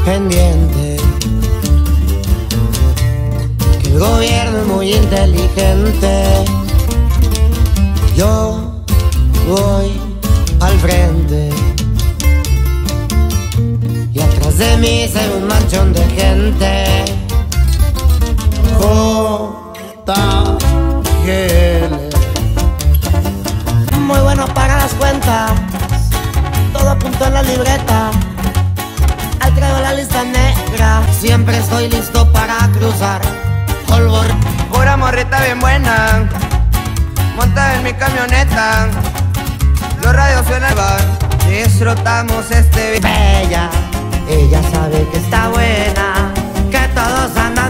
pendiente, que el gobierno es muy inteligente. Yo voy al frente y atrás de mí se ve un manchón de gente. JGL, muy bueno para las cuentas, todo apunto en la libreta. Ahí traigo la lista negra, siempre estoy listo para cruzar. Holbor, pura morrita bien buena, monta en mi camioneta, los radios suenan al bar, disfrutamos este bella, ella sabe que está buena, que todos andan